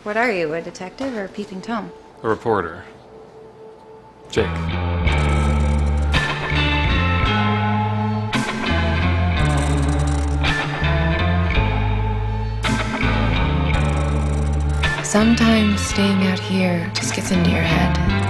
What are you, a detective or a peeping Tom? A reporter. Jake. Sometimes staying out here just gets into your head.